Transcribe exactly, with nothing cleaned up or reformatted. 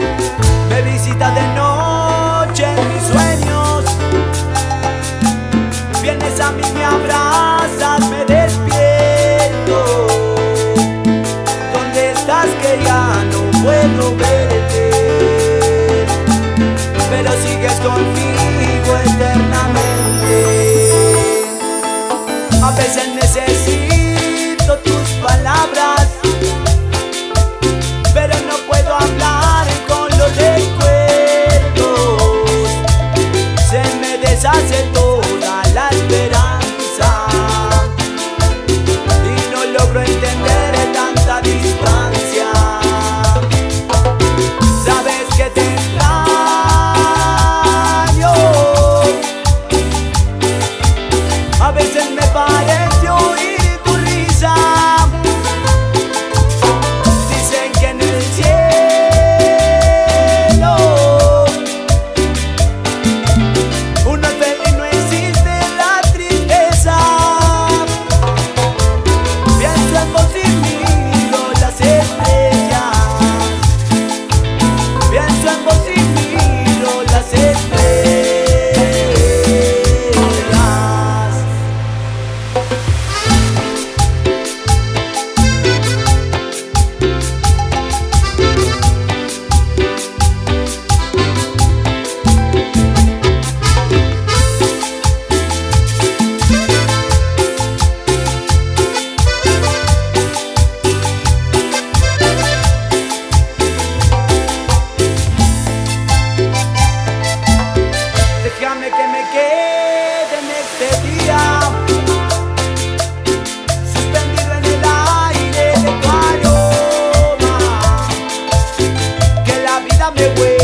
Me visitas de noche en mis sueños, vienes a mí, me abrazas, me despierto. ¿Dónde estás que ya no puedo verte? Pero sigues conmigo eternamente. A veces necesito tus palabras, pero no puedo hablar con los recuerdos. Se me deshace toda la esperanza y no logro entender tanta distancia. Sabes que te extraño, a veces me parece oír tu risa. Dicen que en el cielo uno es feliz, no existe la tristeza. Pienso en vos y miro las estrellas. Pienso en vos y miro las estrellas. Déjame que me quede en este día, suspendido en el aire de tu aroma, que la vida me huele.